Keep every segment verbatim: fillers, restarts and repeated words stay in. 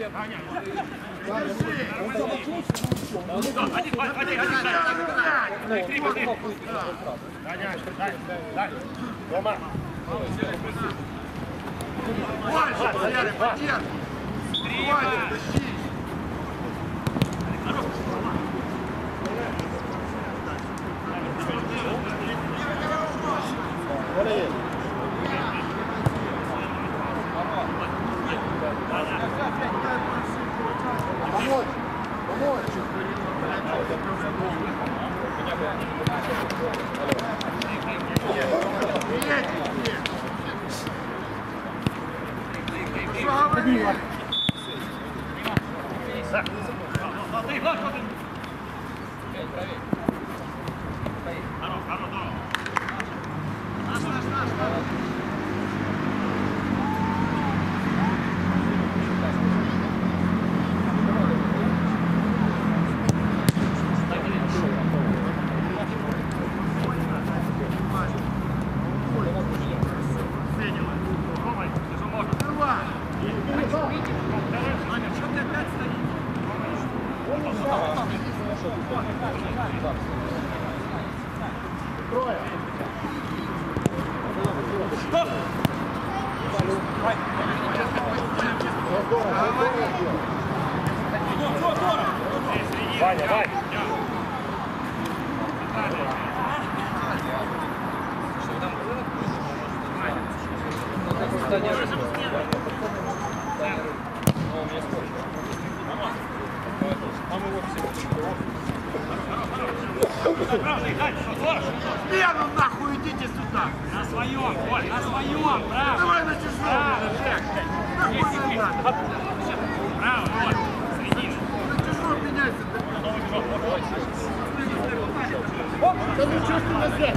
Помочь! Помочь! Ваня, Ваня! Стену нахуй идите сюда! На своем, Коль, на своем, право! Давай на чужом! Нахуй не надо! Право, Коль, середина! На чужом меняйся! Да ну чувствуй назад!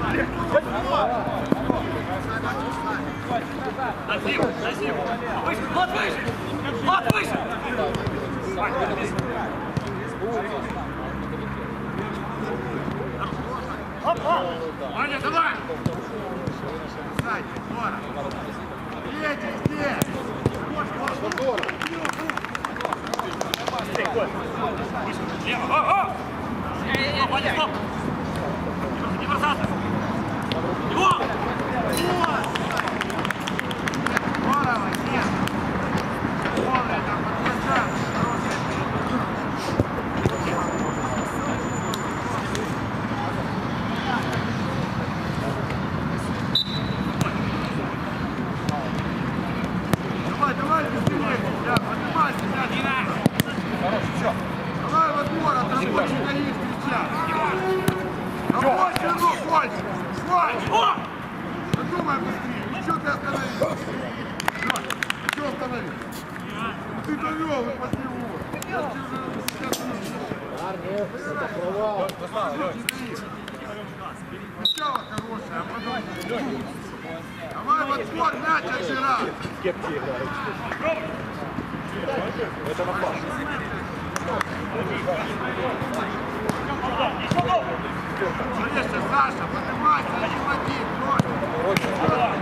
Назив, назив! Выше, вот выше! Вот выше! Ваня, давай! Сзади, Дора! Едешь, где? Лево, о, о! Стоп, Ваня, стоп! Не бросаться! Его! Здорово, нет! Полный там поддержал! Давай, давай, быстрее! Я поднимайся, дядя! Давай во двор, от рабочей ноги встречать! Рабочий ног, Коль! Коль! Подумай быстрее! Ну что ты остановился? Лёнь, что остановился? Ты довел, и под него! Я тебе уже сейчас Это провал! начало хорошее, а потом... Давай во двор, мяч отбирай! Кепки играют. Это напад. Конечно, Саша, поднимайся, один в один, Лёнь!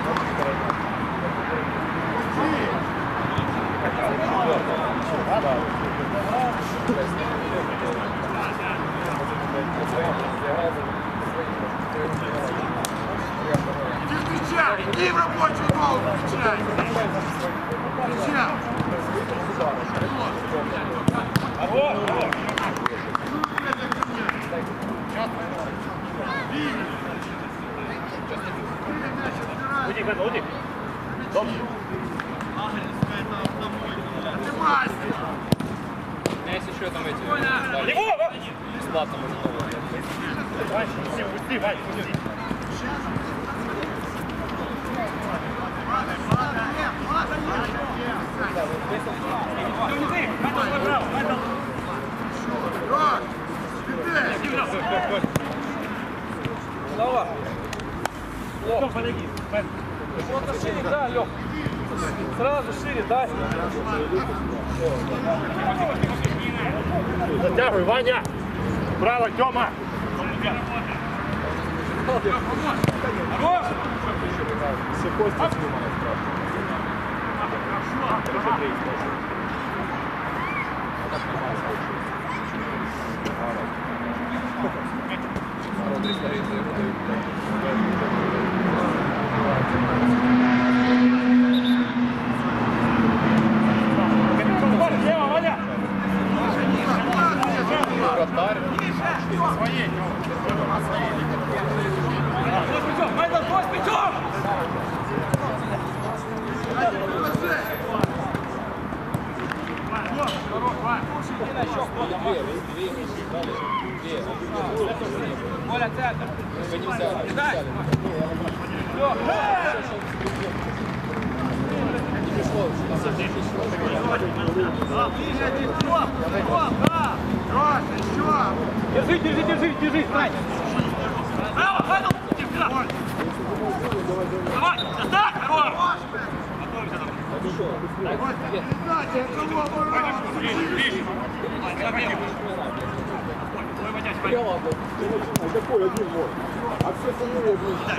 Иди встречай, иди в рабочую ногу встречай! Встречай! Уйди, Бен, уйди. Поднимайся! У меня есть еще там эти... Бесплатно можно новое. Вань, пусти, пусти, Вань, пусти. Слава! Лёх, подойди. Вот шире, да, Лёх. Сразу шире, дай. Затягивай, Ваня. Право, Тёма. Хорош! Все кости с Тёмой. Коля, центр. Вы не взяли. Не Кидай. взяли. Все. Не пришло. Держи, держи, держи, держи, Сань. Право, Федор, давай, достать, хорош. Какой один гол? А все остальные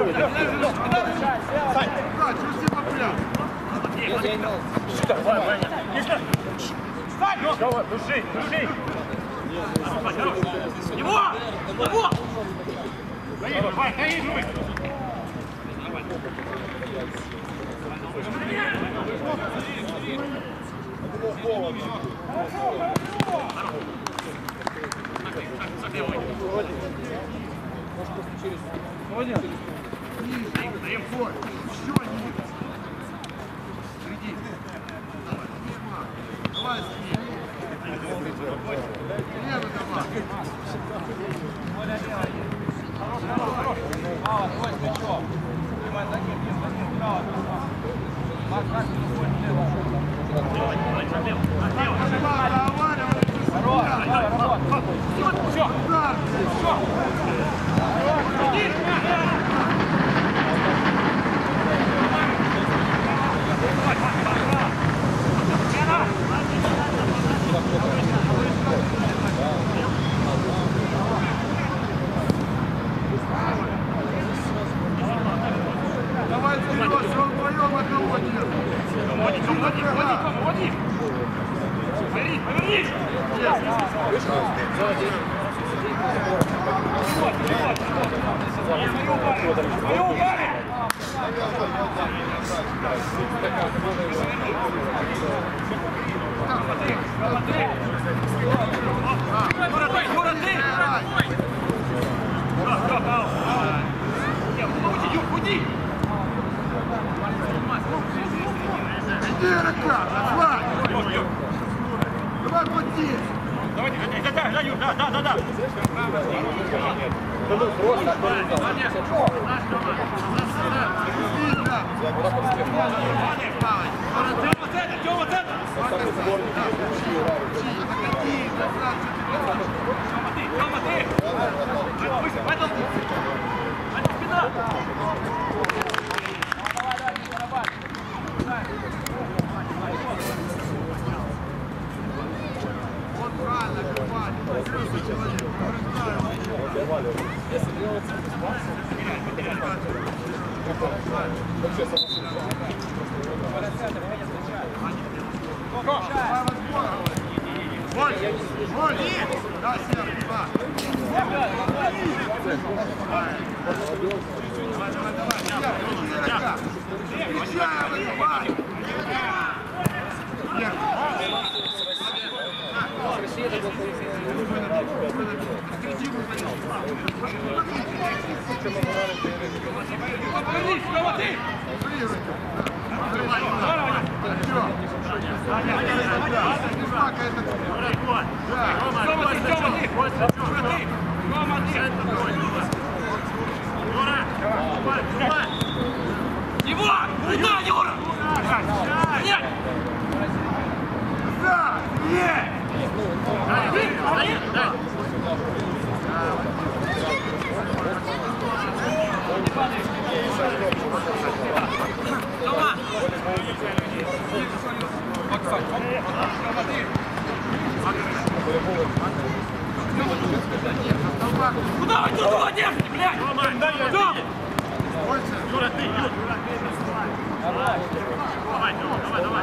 Давай, Ваня. Давай, души, души. Его! Его! Ваня, Ваня, Ваня. Давай, левый давай. Мало, твой плечо. Снимай закид, закид, право. Марк, как ты уходишь лево? Хорош, давай, работай. Все, все. Иди! Давай, вперед, что вдвоем одного нет. Води, води, води, води. Повернись, повернись. Свою ударь. Юра, ты, Юра, ты! Уйди! Иди, рука, давай. Давай, пути. Давайте, да, да, да, Юр, да, да, да, да. Тёма, центр, Тёма, центр! Тёма, ты! Выше, в этом! Это спина! Вот правильно, Воль, Воль, да, Серый, два. Давай, давай, давай, иди, рука. Встречай, давай. Повернись, Тёма, ты! Тёма, ты, Тёма, ты! Юра, ты! Тёма, ты! Его! Куда, Юра? Нет! Да, нет! Тёма! Куда вы тут его держите, блядь? Тём! Юра, ты, Юра. Давай, давай, давай, давай.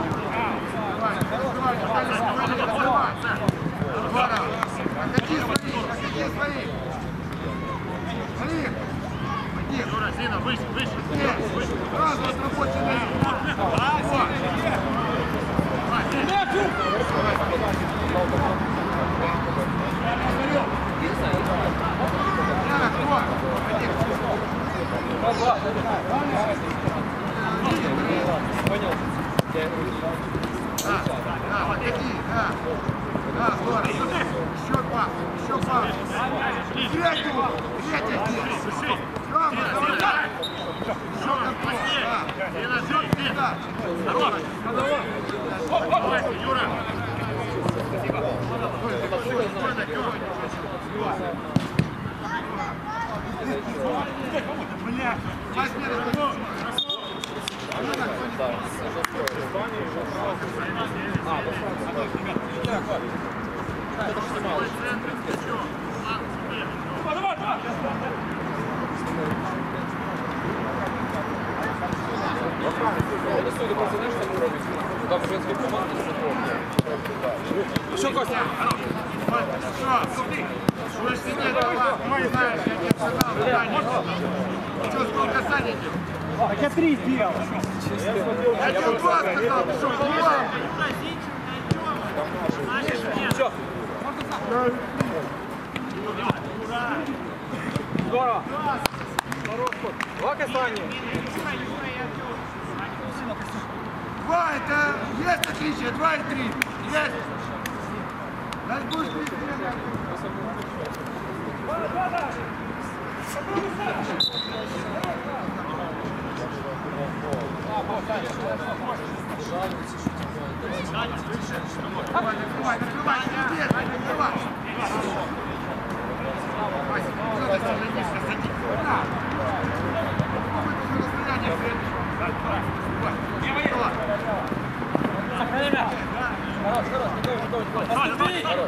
Отходи свои, отходи свои. Смотри. Пойди. Юра, Зина, выше, выше. Нет, сразу от рабочей ноги. Вот. Да, кто? Пойди. Понял. Да, да, отходи, да. Да, здорово. Еще пас, еще пас. Третий, третий здесь. Рома, давай. Еще контроль, да. Еще передача. Давайте, Юра. Бля, возьми на Давай, давай. Там женські команди Що, Костя? Что? Вы сидеть, давай, знаешь, я тебе сказал, что, сколько касаний? Так я три сделал. Я тебе два сказал, ты что, два? Здорово. Два касания. Два, это есть отличие, два и три. Есть. Значит, будешь три стрелять. Давай, накрывай, накрывай, не бей, накрывай. Вася, куда ты там ленишься, садись. Куда? Какое-то расстояние впереди. Давай, давай. Сохрани мяч. Хорош, хорош, готовь, готовь, готовь. Хорош.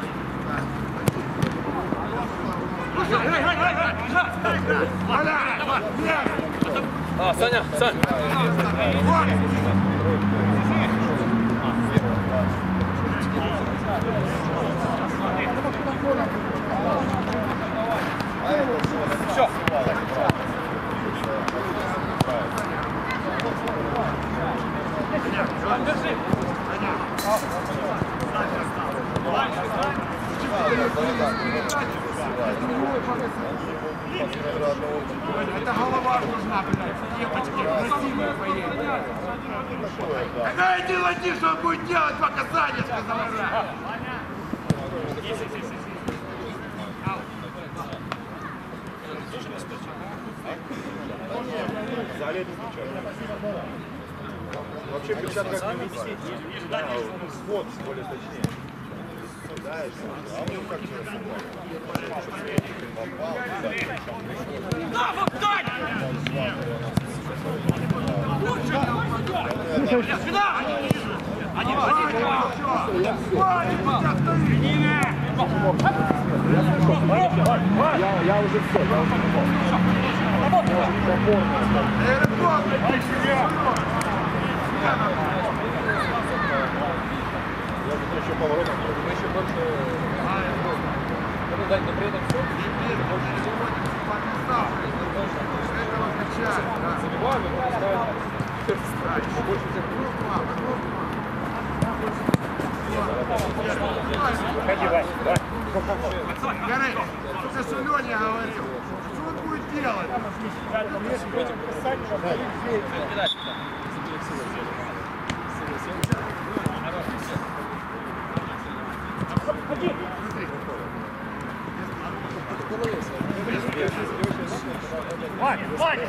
А, Саня, Сань. Все. Держи. Это голова нужна, блядь, девочки, красивые поедет. Когда иди лоти, что он будет делать по касанию, сказал я. Вообще перчатка как не висит. Вот, более точнее. Знаешь, а мы как я, я уже все, я уже я еще поворотом, мы еще больше дать, но при этом все. Забиваем, и ставим больше всех. Ходи, Вась, давай. Горы, только что Леня говорил, что он будет делать? Ваня, Ваня!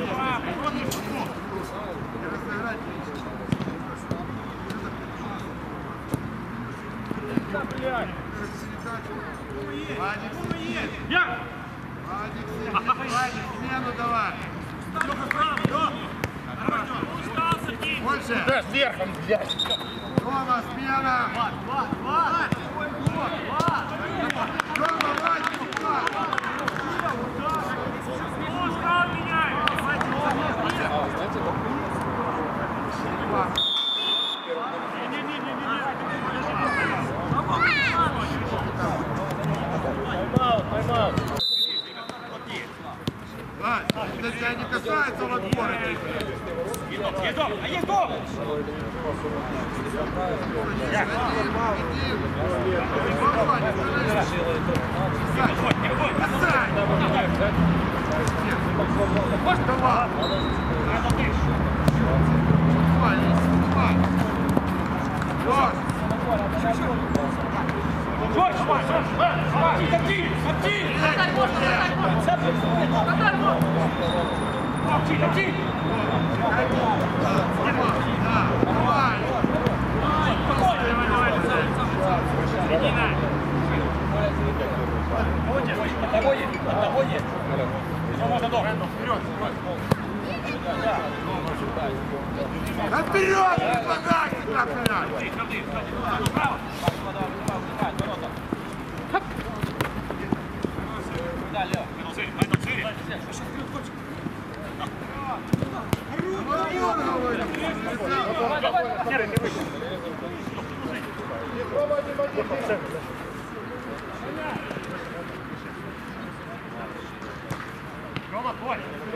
Я! Вадик, смену давай. Больше. Да, сверху, блядь. Рома, смена. Рома, Вадик, сюда. Вань, это тебя не касается в отборе. Есть дом, а есть дом! Жорж, давай, Жорж, давай, топчи, топчи! Дай, можно, дай, можно! Дай, можно! Топчи, топчи! Дай, можно! Да, давай! Спокойно, давай, давай, середина! Одного есть, одного есть! Можно дом! Вперед! Да вперед! Предлагай тебя, блядь! Право! Да, Лео. Серый, ты вышел. Рома, твой.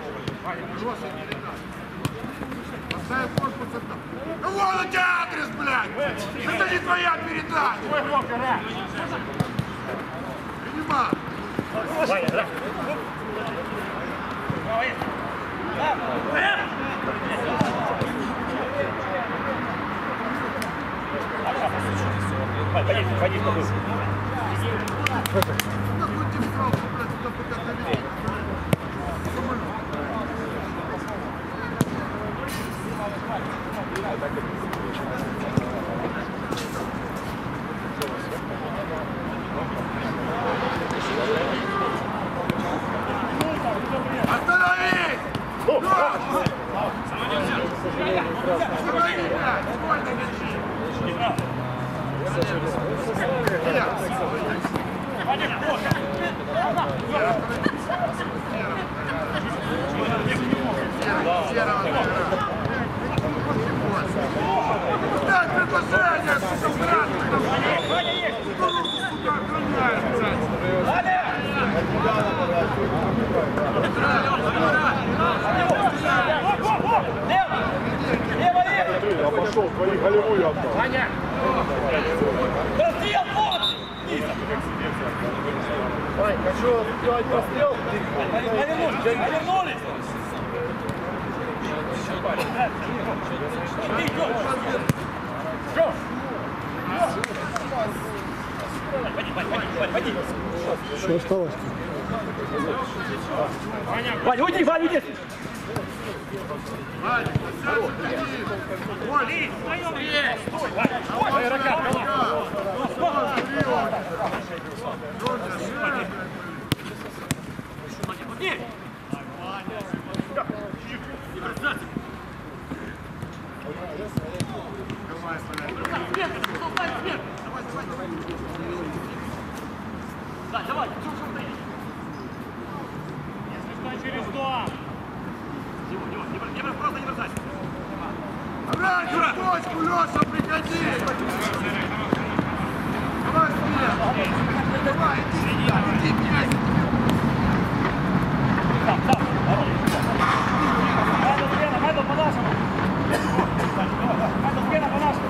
Поставь корпус это. Ну вон у тебя адрес, блядь! Это не твоя передача! Твой блок, ра. Принимай! Давай, ра. Давай. Пойди, пойди, пойди. Какой тебе сразу, блядь, сюда пока довели? Остановись! Остановись, блядь! Сколько мячи? Пойди, плохо. Дай предложение, сука, брат! Ваня есть! Сука, руку, сука, охраняет, блядь! Ваня! Лево! Лево, лево! Я пошел, твои голевую отдал. Ваня! Расстрел, вот! Вань, хочу сделать прострел. Повернулись! Повернулись! Ты идешь! Жорж! Пойди, пойди, пойди, пойди! Что осталось? Ваня, уйди, Ваня, уйди! Ваня, сядь, садись! Ой, Ли, вдвоем есть! Стой, Ваня! Стой, рога, рога! Джорджа, шире! Нет! Давай, блядь! Вверх, давай, вверх! Да, давай, что, что ты? Если что, через два! Дима, Дима, не, не, просто не бросайся! Раньше в точку, Леша, приходи! Давай, вверх! Давай, иди сюда, иди, блядь! Там, там! Майдл, Гена, Майдл, по-нашему! Майдл, Гена, по-нашему!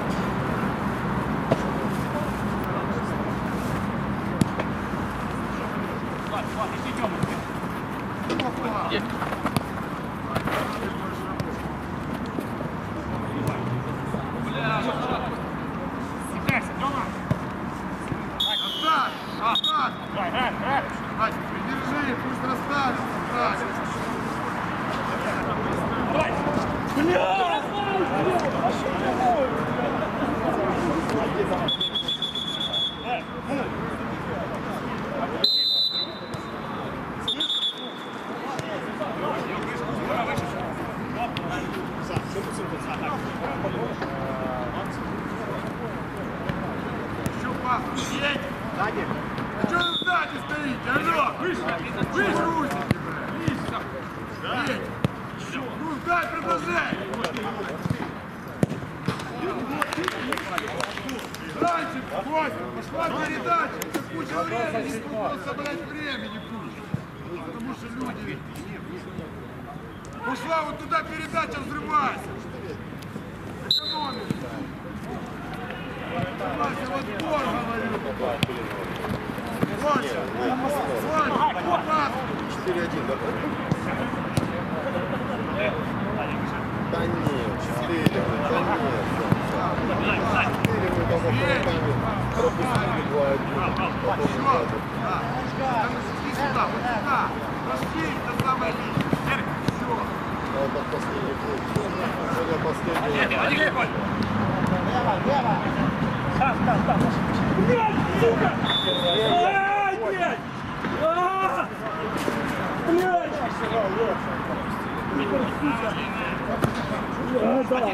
Ладно, ладно, ищи темную. Сикайся, Тёма! Оставь! Оставь! Давай, давай, давай! Вась, придержи, пусть расставится, Вась! Давай! Бля! Еще пас, едь! А что вы сзади стоите? Алло! Выше! Выше русики, блядь! Едь! Ну, дай предложение! Раньше, Костя, пошла передача, это куча времени, просто, блядь, времени куча. Потому что люди... Ушла вот туда передача, взрывайся. Экономика. Вася, вот пор, говорю. Вася, Вася, пас. четыре один, да? Да нет, четыре, да нет. четыре мы там Иди сюда, вот сюда. Раскинь до самой линии. Все. Это последний круг. Это последний. Один, один, один. Лево, лево. Там, там, там. Блядь, сука! Ай, блядь! А! Блядь! А, да.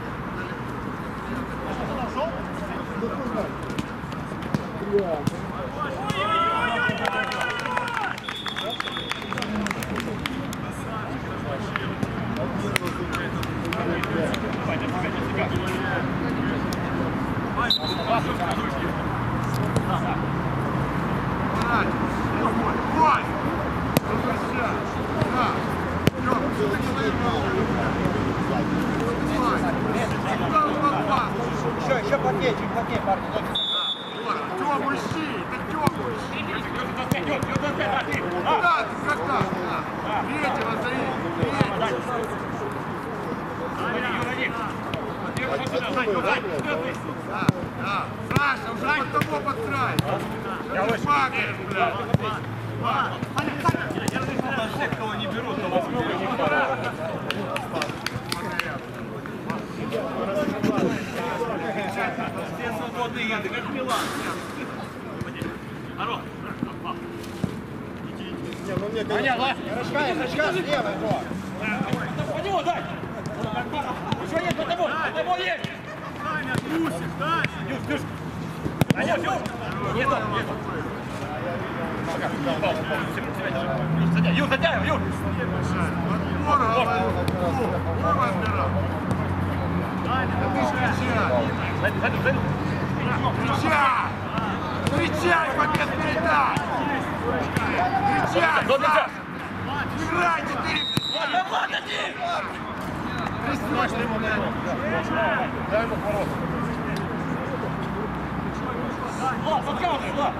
Еще, еще плотнее, чуть плотнее, парни. Тёму ищи, это Тёму ищи. Да, ты как так? Третьего зови. Да, да. Саша, уже под тобой подстраивай. Магия, блядь. Всех, кого не берут, то возьмем и не пора. Все свободные еды, как Милан. Здорово. Понятно. Рожка, рожка слева его. По него дай. Еще нет, по тобой, по тобой есть. Юр, Юр. А нет, Юр. Нет, нет. Юр, затягивай, Юр. Встречай! Встречай, побед передай! Встречай! Саша! Играй, четыре! Ладно, ладно, иди! Присрочно ему дай! Дай ему поворот. Влад, подкаутывай, Влад!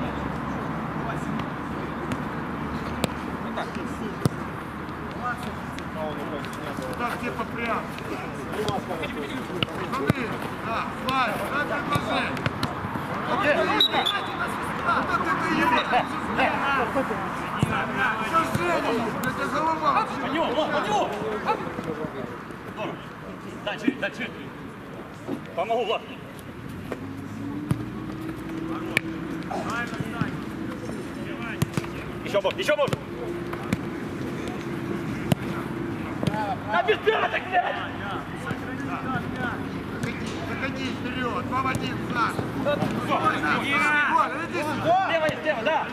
Так, тебе попрям! Смотри! Да, Славик, дай предложение! Вот это июля! Что Женя? Это голова вообще! Под него, Влад, под него! Здорово! Дальше, дальше! Помогу, Влад! Еще бок, еще бок! А без пяток, блядь! Заходи вперед! Два в один, Саша! Все, иди сюда! слева есть, слева, да!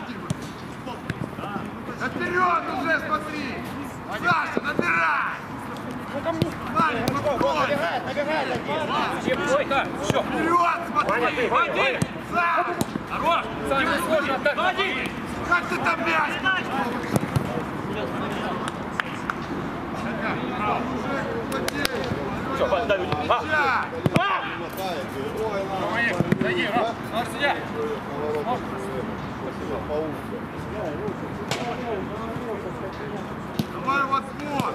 Вперед уже, смотри! Саша, набирай! Ваня, подходи! Набирает, набирает один. Ой-ка, все! Вперед, смотри! Води! Саша! Хорош! Води! Как ты там мяч? Все, Ваня, дай люди! А! А! Зайди, раз! Нож сидя! Спасибо, поумка. Давай в отбор!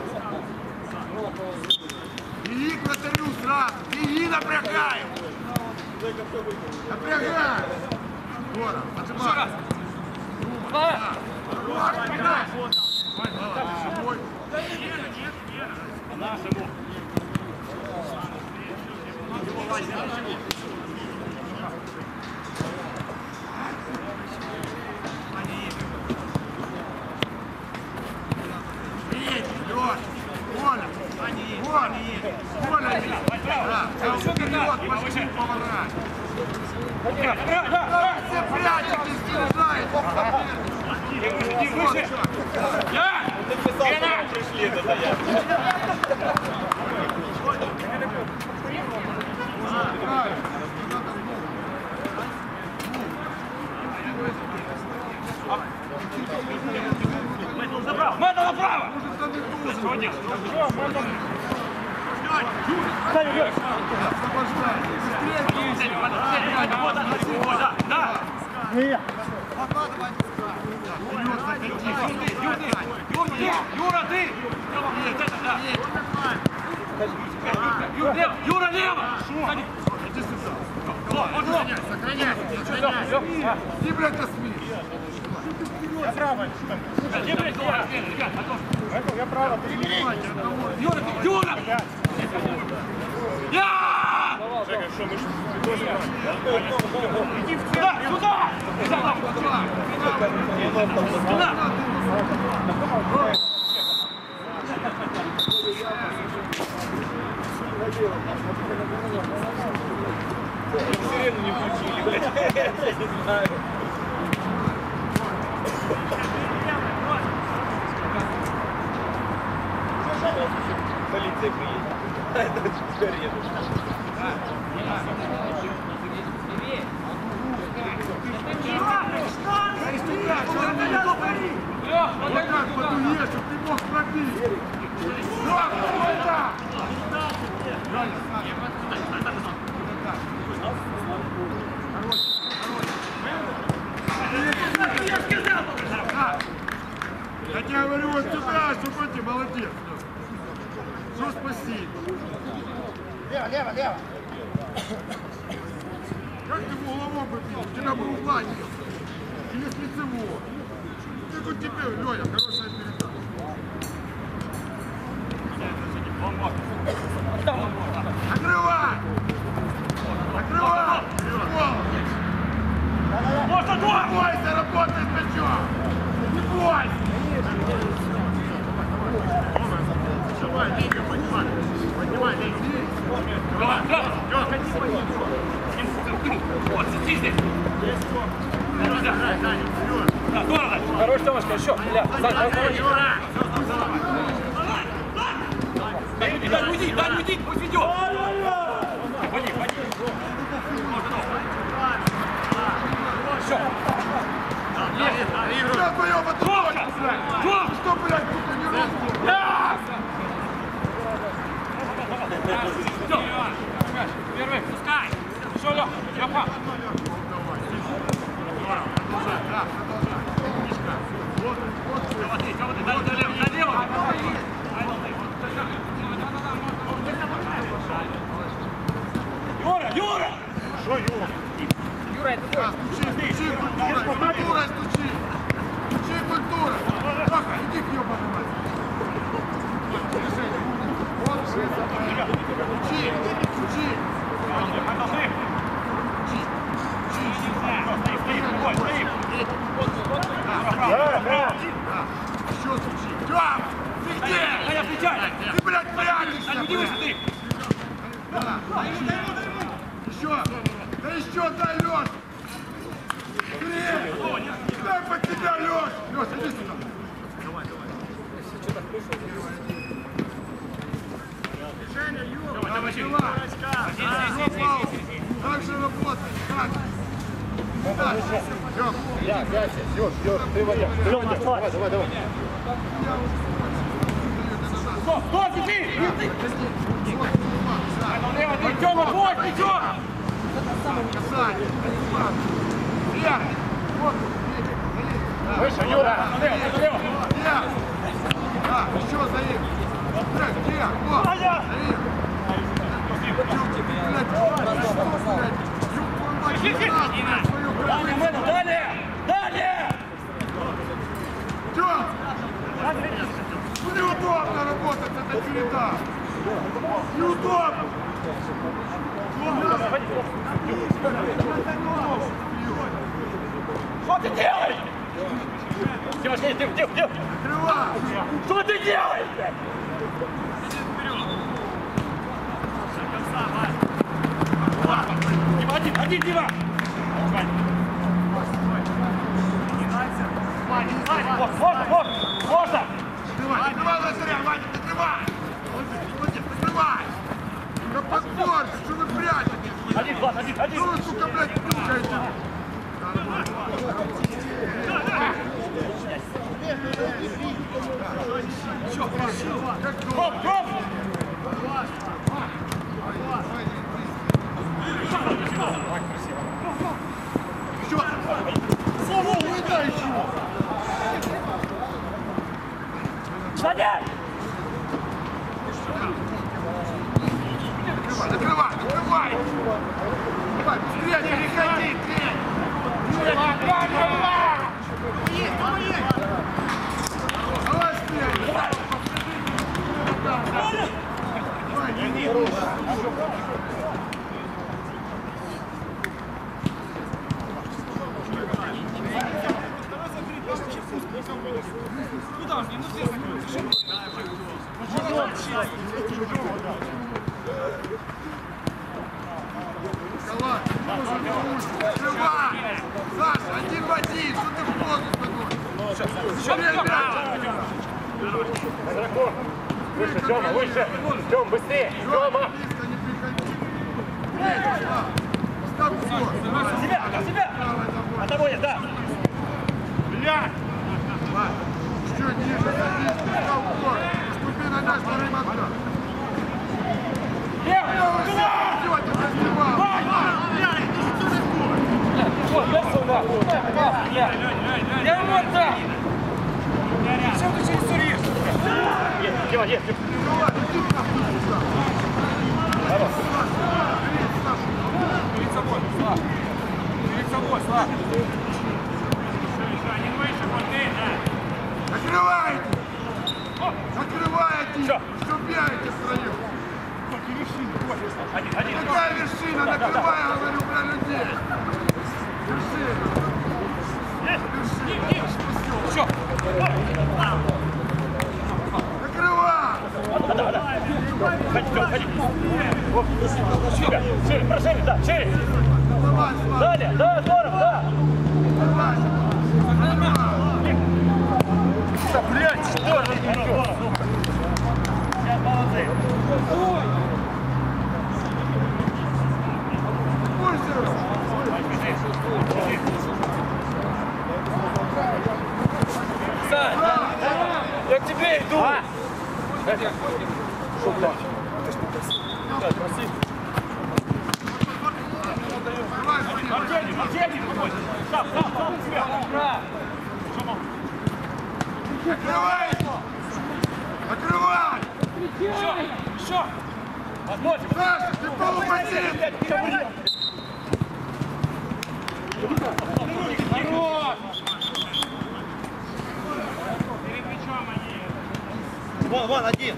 Беги к вратарю сразу! Беги, напрягай! Напрягай! Скоро, отжимай! Слава! Хорош, напрягай! Живой! Нашему! Лёш! Коля! Коля! Коля! Да, все вперед, пошли поворачивай! Все прячете, снижает! Иди выше! Я! Гранат! Пришли, это я! Направо! Мэта направо! Что делать? Ставь вверх! Да, да! Юра, ты! Юра, лево! Сохраняй, сохраняй, сохраняй. Иди, блядь, на СМИ. Я право. Где, блядь, Юра? Ребят, готов. Я право. Юра, ты, Юра! Я! Жека, что, мы же тоже Иди сюда, сюда! Сюда! сирену не включили, блядь. Я не знаю. Полиция приедет. Это теперь едут. Вот так подуешь, чтоб ты мог пробить. Лёг, сюда! Я тебе говорю, вот сюда, чтобы ты молодец. Что спаси? Лево, лево, лево. Как ты в угловом бы бил? У тебя бы угла нет. Или с лицевого. Как у тебя, Лёня, хорошая передача. Открывай! Открывай! Можно два! Не бойся, работай с мячом! Не бойся! Давай, линию поднимай! Поднимай линию! Давай, давай! Вот, сиди здесь! Да, здорово! Хорош, Тёмочка, еще. Ля, Сань, давай. Дай, дай, уйди, дай, уйди, пусть ведет! Ходи, ходи! Все. Я твоё подумать! Что, блядь, тут не ровно? Все! Первый, пускай! Еще, Лёх, Лёха! Продолжай, да, продолжай. Умничка. Вот, вот, Кого ты, кого ты, дай налево, налево! Юра, Юра! Что, Юра? Юра, это да, стучи, стучи, культура, культура, стучи. Стучи, культура. Лёха, иди к ёбаной матери. Вот, стучи, стучи. Продолжи! Стоим, стоим, другой, стоим! Да, да. Еще стучи. Тём, ты где? А я отвечаю! Ты, блядь, прячешься, А иди выше блядь. ты! Да. Еще, да еще дай, Лёш. Скорее. Дай под тебя, Лёш. Лёш, иди сюда. Давай, давай. Давай, давай, Давай, так же работай, так. Так, Лёх. Я, Катя, Ёж, Ёж, ты Вадя. Давай, давай, давай. Стоп, стоп, иди! Лево, ты, Тёма, твой, ты чё? Касание. Вверх. Вот, Выше, Юра. Лево, лево! вверх. Да, еще за ним. Вверх, вверх, вот, за ним. Далее, Мэну, далее! Далее! Чё? Ну неудобно работать, это череда. Неудобно. Что ты делаешь? Девушка, иди, иди, иди! Открывай. Что ты делаешь? Дима, один, один, Дима! Вот, можно, можно, можно! Открывай, открывай, Лазаря, Ваня, открывай. Молодец, открывай. Да подбор, что вы прячете? Один, Влад, один, один! Ну вы, сука, блядь, пукаете. Стоп, стоп! Куда он? Не, ну здесь Николай, открывай! Саша, один в один, что ты в позу становишься? Выше, Тёма, выше! Тём, быстрее! Тёма! Себя, себя! Отоводит, да! Блядь! Еще ниже, садись, пускай упор! Ступи на наш второй мотор! Левый! Все, ты раздевал! Вот, дай сюда. Я ему отдам. Зачем ты через туризм? Есть, Тёма, есть! Перед собой, Слав. Перед собой, Слав. Закрывайте! Закрывайте! Ступяйте в строю! Какая вершина? Накрывай, я говорю, про людей! Вершина! Вершина! Все. Закрывай! Ходи, Тём, ходи! Шире, шире, прошире, да, шире! Давай, Слава! Далее, да, здорово, да! Давай! Да, блядь, что же ты идёшь? Сейчас молодцы! Сань, я к тебе иду. А? Что так? Артемий, Артемий, выходит! Сам, сам, сам себя! Закрывай! Закрывай! Еще! Еще! Возможно! Саша, ты полупотель! Вон, вон, один!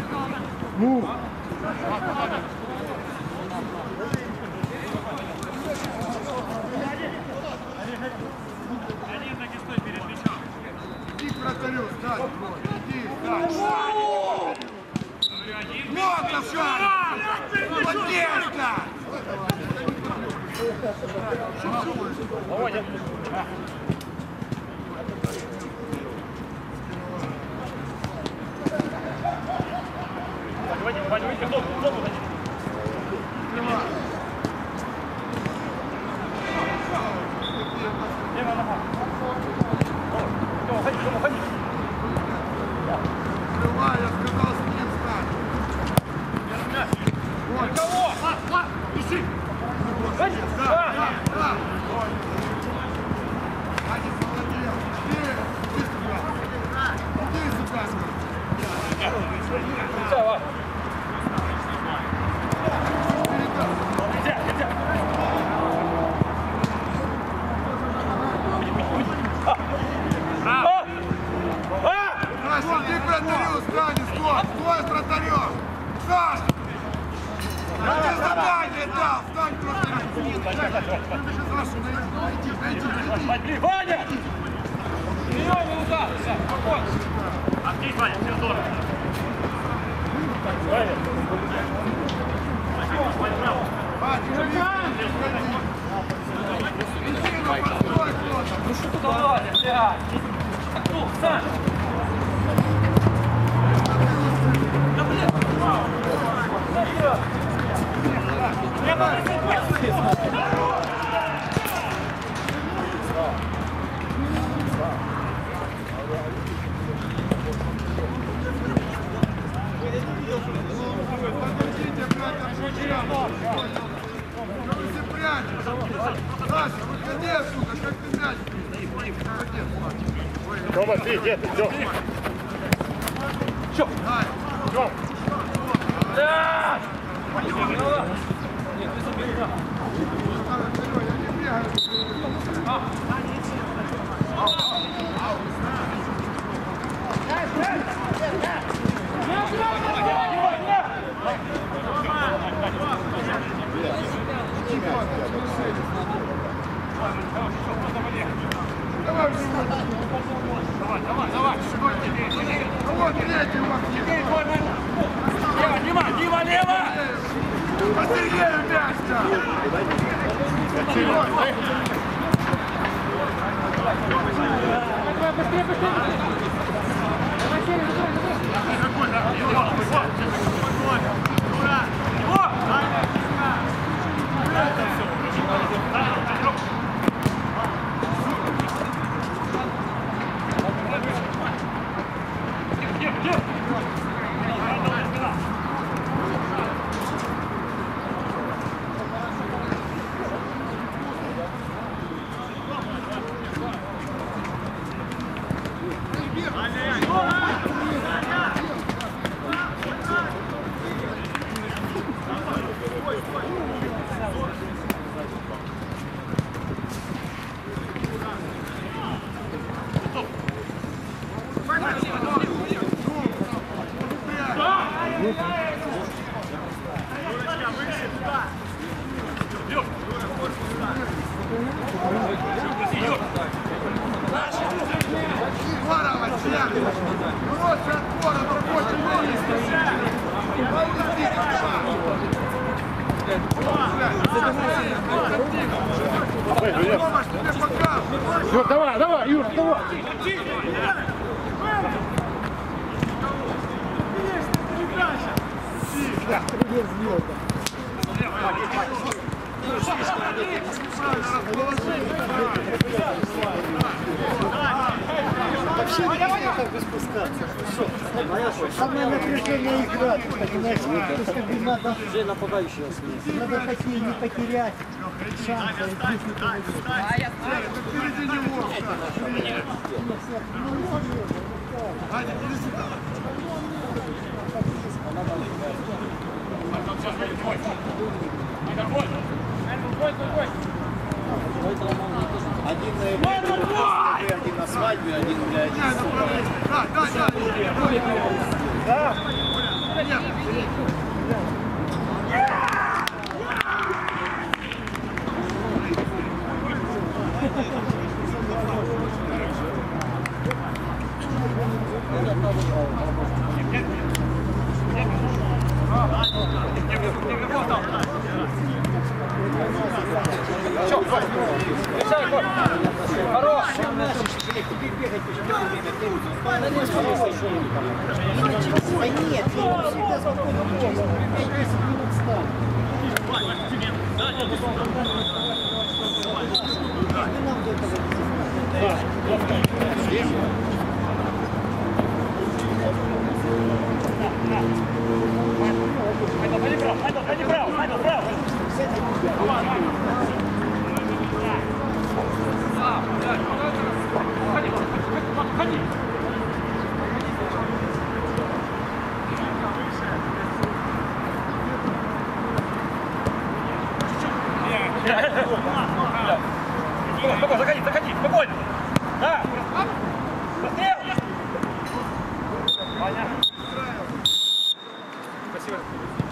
Иди к вратарю, сзади, иди, сзади. Вот наша! Поддержка! Володя! Вадим, Вадим, Вадим, кто? Кто будет? Левая нога. Тёма, ходи, Тёма, ходи. Открывай, я сказал, с ним стань. Вот. Кого? А, а, ищи! Да, да, да. Один молодец. Иди, иди сюда. Иди сюда. Давай. Нельзя, нельзя! А! А! Саша, иди к вратарю, стань, стой, стой с вратарем. Саша! Я тебе задание дал, стань к вратарю. Саша, найди, найди, найди. Возьми, Ваня! Приемный удар. Все, спокойно. А здесь, Ваня, все здорово! Ваня! Ваня, иди, иди. Иди, ну постой кто-то. Ну что ты давай, блядь? А кто? Сань. Да, блядь. Подождите, блядь, от жучка. Что вы все прячете? Саша, выходи отсюда, как ты мяч. Молодец, Ваня. Тёма, ты, где ты, Тём? Дай. Тём! Да! Я не бегаю. Давай, давай, давай. Вот третий у вас есть. Лево, Дима, Дима, лево! Посильнее мяч-то. Быстрее, быстрее! Давай, Серега, Здорово, Серега. Короче, отбора, рабочий Помощь тебе покажет. Юр, давай, давай, Юр, давай. Вообще не как бы спускаться. Самая напряженная игра, ты понимаешь, то, что надо, надо хоккей не потерять шанса. Впереди него. Аня, иди сюда. Один на один на свадьбе, один для Да, да, да. Да. Хорош! А нет, всегда спокойно можно. пять-десять минут стали. Пойди право, пойди право, пойди право! Ходи, ходи! Спокойно, заходи, заходи, спокойно! Да! Быстрее! Понятно. Спасибо.